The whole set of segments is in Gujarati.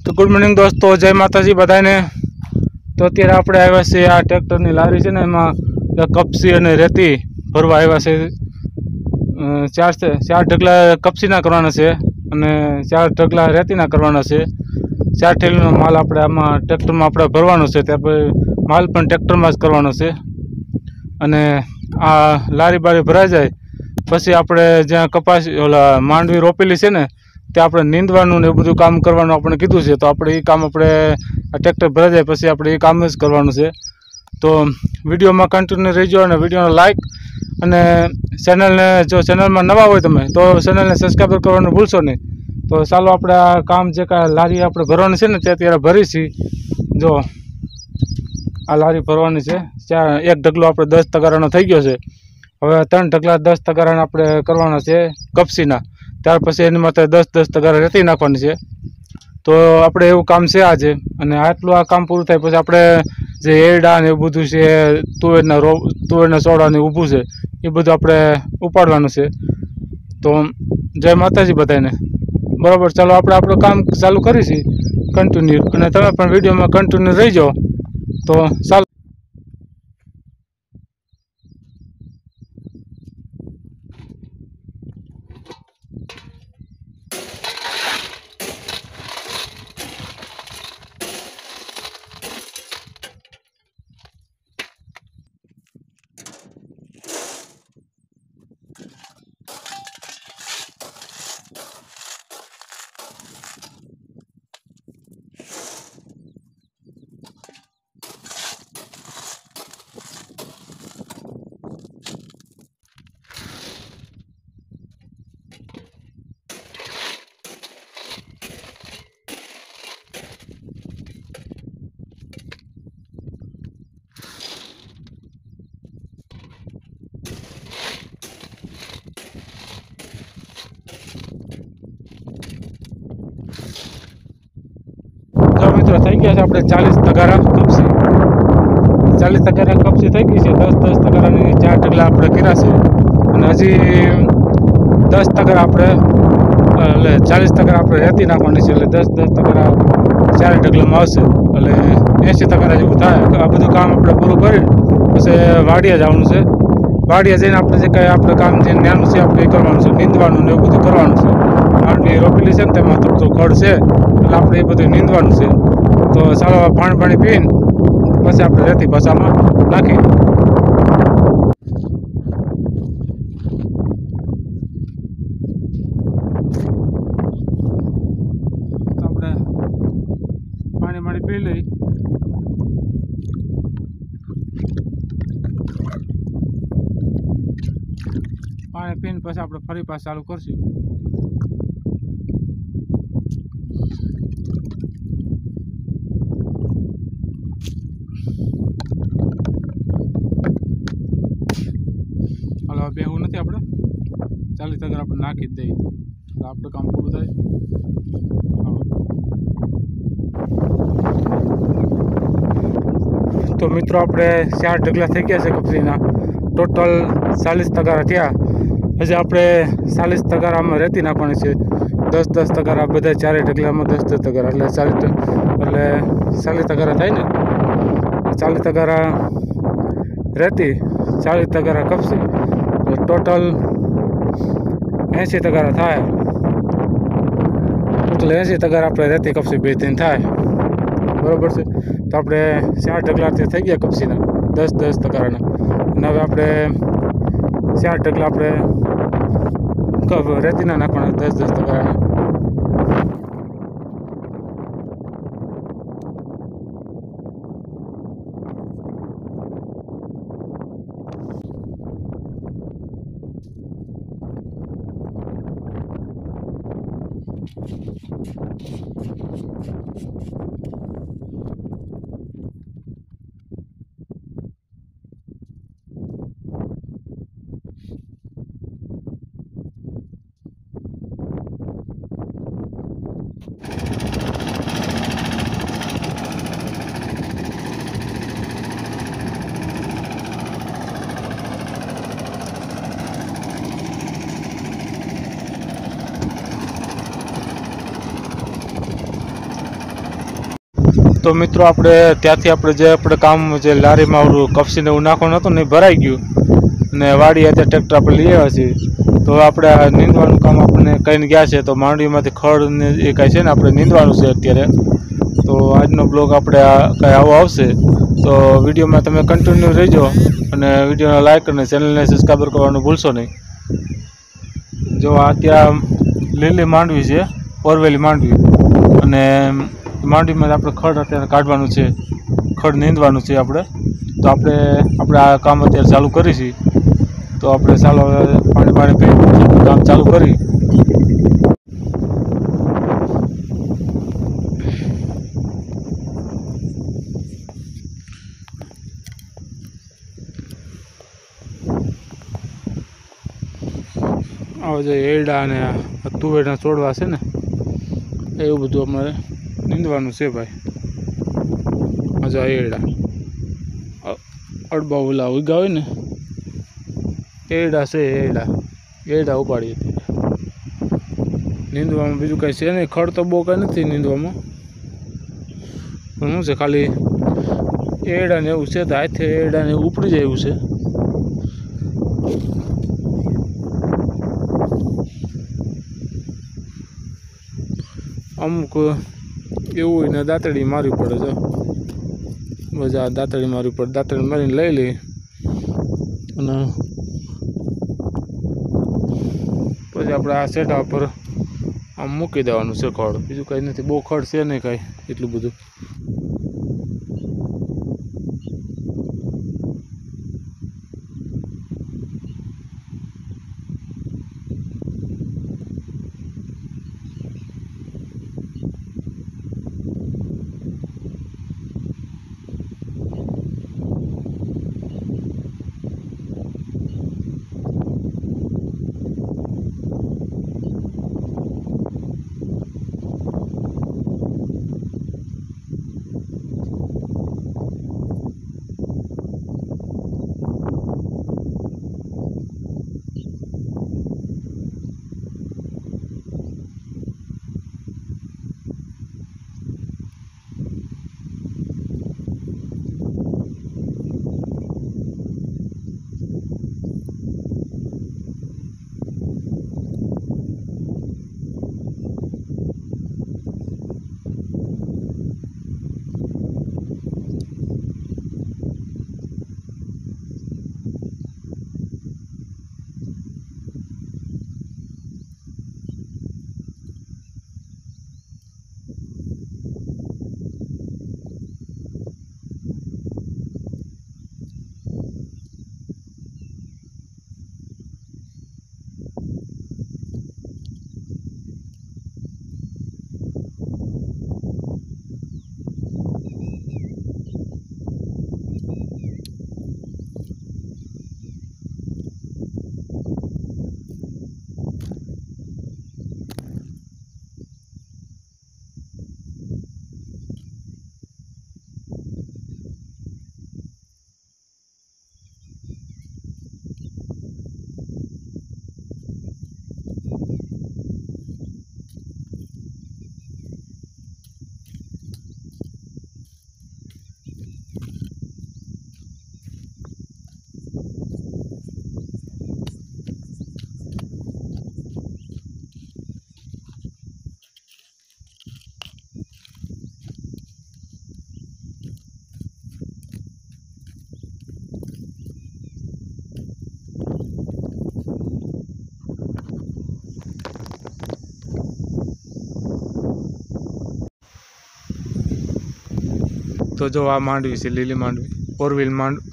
तो गुड मॉर्निंग दोस्तों, जय माताजी बधाने। तो अत्यारे आपणे आव्या छे आ ट्रेक्टरनी लारी छे ने एमां कपसी अने रेती भरवा आव्या छे। चार ढगला कपसीना करवाना छे अने 4 ढगला रेतीना करवाना छे। 4 थैलीनो माल आपणे आमां ट्रेक्टरमां आपणे भरवानो छे, त्यार पछी माल पण ट्रेक्टरमां ज करवानो छे। अने आ लारी बारी भराई जाय पछी आपणे ज्यां कपास ओला मांडवी रोपेली छे ने ત્યાં આપણે નીંદવાનું ને એવું બધું કામ કરવાનું આપણે કીધું છે, તો આપણે એ કામ આપણે ટ્રેક્ટર ભરાઈ જાય પછી આપણે એ કામ જ કરવાનું છે। તો વિડીયોમાં કન્ટિન્યુ રહીજો અને વિડીયોને લાઇક અને ચેનલને જો ચેનલમાં નવા હોય તમે તો ચેનલને સબસ્ક્રાઈબ કરવાનું ભૂલશો નહીં। તો ચાલો આપણે આ કામ જે કાંઈ લારી આપણે ભરવાની છે ને તે અત્યારે ભરી છીએ। જો આ લારી ભરવાની છે, એક ઢગલો આપણે 10 તગારાનો થઈ ગયો છે। હવે 3 ઢગલા 10 તગારાના આપણે કરવાના છે કપસીના, ત્યાર પછી એની માથે 10 તગારા રેતી નાખવાની છે। તો આપણે એવું કામ છે આજે, અને આટલું આ કામ પૂરું થાય પછી આપણે જે એરડા ને એવું બધું છે, તુવેરના સોડા ને ઊભું છે એ બધું આપણે ઉપાડવાનું છે। તો જય માતાજી બધાને, બરાબર। ચાલો આપણે આપણું કામ ચાલુ કરીશું કન્ટિન્યુ, અને તમે પણ વિડીયોમાં કન્ટિન્યુ રહી જાઓ। તો ચાલો મિત્રો થઈ ગયા છે આપણે 40 તગારા કપસી। 40 તગારા કપસી થઈ ગઈ છે। 10 તગારાની 4 ઢગલા આપણે કર્યા છે, અને હજી 10 તગારા આપણે એટલે 40 તગારા આપણે રેતી નાખવાની છે, એટલે 10 તગારા 4 ઢગલામાં આવશે, એટલે 80 તગારા જેવું થાય। આ બધું કામ આપણે પૂરું કરીને પછી વાડિયા જવાનું છે। વાડિયા જઈને આપણે જે કંઈ આપણે કામ જે નાનું છે આપણે એ કરવાનું છે, નીંદવાનું ને એવું બધું કરવાનું છે। માંડવી રોપેલી છે ને તેમાં થોડું ખડ છે, એટલે આપણે એ બધું નીંદવાનું છે। તો ચાલો પાણી પીને પછી આપણે રેતી પાછામાં નાખી। આપણે પાણી પી લઈ, પાણી પીને પછી આપણે ફરી પાછું ચાલુ કરશું। હાલો બેહવું નથી, આપણે 40 તગારા આપણે નાખી જ દઈએ એટલે આપણું કામ પૂરું થાય। તો મિત્રો આપણે 4 ઢગલા થઈ ગયા છે કપસીના, ટોટલ 40 તગારા થયા। હજી આપણે 40 તગારામાં રેતી નાખવાની છે। 10 તગારા બધા 4 ઢગલામાં 10 તગારા એટલે 40 તગારા થાય ને। 40 તગારા રેતી, 40 તગારા કપસી, એટલે ટોટલ 80 તગારા થાય। ટોટલ 80 તગારા આપણે રેતી કપસી બે ત્રણ થાય, બરાબર છે। તો આપણે 4 ઢગલાથી થઈ ગયા કપસીના 10 તગારાના, અને હવે આપણે 4 ઢગલા આપણે રેતીના નાખવાના 10 તગારાના। તો મિત્રો આપણે ત્યાંથી આપણે જે કામ જે લારીમાં ઓલું કપસીને એવું નાખવાનું હતું ને એ ભરાઈ ગયું ને વાડી અત્યારે ટ્રેક્ટર આપણે લઈ આવ્યા છીએ. તો આપણે આ નીંદવાનું કામ આપણને કહીને ગયા છે. તો માંડવીમાંથી ખડ ને એ કાંઈ છે ને આપણે નીંદવાનું છે અત્યારે. તો આજનો બ્લોગ આપણે આ કાંઈ આવો આવશે. તો વિડીયોમાં તમે કન્ટિન્યુ રહેજો અને વિડીયોને લાઈક અને ચેનલને સબસ્ક્રાઈબર કરવાનું ભૂલશો નહીં. જો આ ત્યાં લીલી માંડવી છે, ઓરવેલી માંડવી, અને માંડવીમાં આપણે ખડ અત્યારે કાઢવાનું છે, ખડ નીંદવાનું છે આપણે. તો આપણે આ કામ અત્યારે ચાલુ કરીશું. તો આપણે ચાલો પાણી પી કામ ચાલુ કરી. આવા જે એરડા અને તુવેરના છોડવા છે ને એવું બધું અમારે નીંદવાનું છે ભાઈ. આ એરડા અડબા ઓલા ઉગા હોય ને એરડા છે, એરડા ઉપાડીએ નીંદવામાં. બીજું કાંઈ છે નહીં, ખડ તો બહુ કાંઈ નથી નીંદવામાં, પણ શું છે ખાલી એરડા ને એવું છે. તો હાથે એરડા ને એવું ઉપડી જાય એવું છે. અમુક એવું હોય ને દાંતડી મારવી પડે છે. બસ આ દાંતડી મારવી પડે, દાંતડી મારીને લઈ લઈ અને પછી આપણે આ સેટા પર આમ મૂકી દેવાનું છે ખડ. બીજું કંઈ નથી, બહુ ખડ છે નહીં કાંઈ એટલું બધું. તો જો આ માંડવી છે, લીલી માંડવી, ઓરવેલ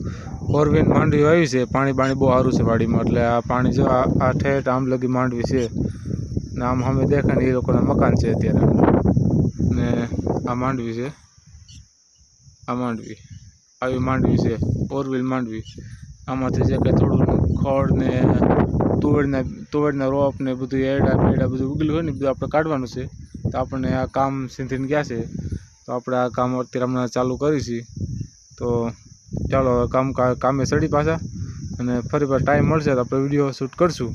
માંડવી આવી છે. પાણી બહુ સારું છે વાડીમાં. એટલે આ પાણી જો આ ઠેઠ આમ લગી માંડવી છે ને આમ સામે દેખાય ને એ લોકોના મકાન છે અત્યારે. ને આ માંડવી છે, આ માંડવી આવી માંડવી છે, ઓરવેલ માંડવી. આમાંથી જે કંઈ થોડું ખડ ને તુવેરના રોપ ને બધું એરડા બધું ઉગેલું હોય ને બધું આપણે કાઢવાનું છે. તો આપણને આ કામ સીધીને ગયા છે. તો આપણે આ કામ અત્યારે હમણાં ચાલુ કરીશું. તો ચાલો કામે ચડી પાછા, અને ફરી વાર ટાઈમ મળશે તો આપણે વિડીયો શૂટ કરશું.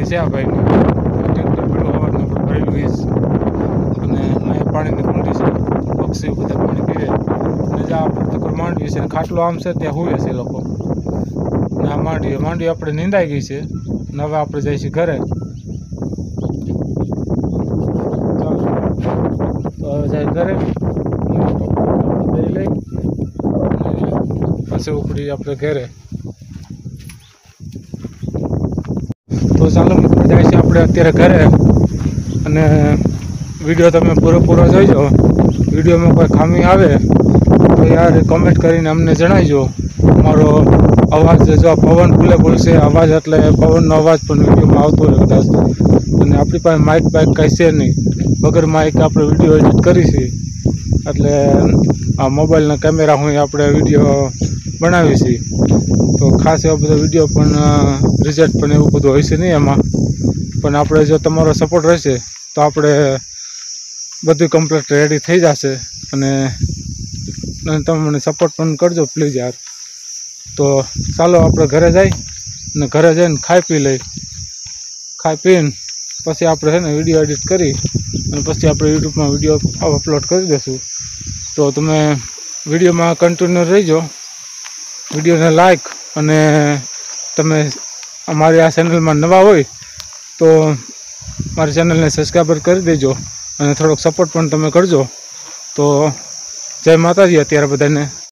છે આ ભાઈની. ટ્રેક્ટર પેલું હવારનું આપણે ભરેલું એ જ. અને અહીંયા પાણીની કુંડી છે, પક્ષીઓ બધા પાણી પીવે. અને જ્યાં આપણે માંડવી છે, ખાટલો આમ છે ત્યાં હુએ છે લોકો. અને આ માંડવી આપણે નીંદાઈ ગઈ છે. અને હવે આપણે જઈએ છીએ ઘરે. તો હવે જાય ઘરે લઈ પછી ઉપડી આપણે ઘરે. તો ચાલો મિત્રો જાય છે આપણે અત્યારે ઘરે. અને વિડીયો તમે પૂરો જોઈજો. વિડીયોમાં કોઈ ખામી આવે તો યાર કમેન્ટ કરીને અમને જણાવજો. અમારો અવાજ જો પવન ફૂલ છે અવાજ, એટલે પવનનો અવાજ પણ વિડીયોમાં આવતો હોય કદાચ. અને આપણી પાસે માઇક કાંઈ છે નહીં, વગર માઇક આપણે વિડીયો એડિટ કરીશું. એટલે આ મોબાઈલના કેમેરા હું આપણે વિડીયો બનાવીશું. તો ખાસ એવો બધો વિડીયો પણ રિઝલ્ટ પણ એવું બધું હોય છે નહીં એમાં. પણ આપણે જો તમારો સપોર્ટ રહેશે તો આપણે બધું કમ્પ્લીટ રેડી થઈ જશે. અને તમે મને સપોર્ટ પણ કરજો પ્લીઝ યાર. તો ચાલો આપણે ઘરે જઈ અને ઘરે જઈને ખાઈ પીને પછી આપણે છે ને વિડીયો એડિટ કરી અને પછી આપણે યુટ્યુબમાં વિડીયો અપલોડ કરી દઈશું. તો તમે વિડીયોમાં કન્ટિન્યુ રહીજો. વિડીયોને લાઈક અને તમે અમારી આ ચેનલમાં નવા હોય તો મારી ચેનલને સબસ્ક્રાઈબર કરી દેજો. અને થોડોક સપોર્ટ પણ તમે કરજો. તો જય માતાજી અત્યારે બધાને.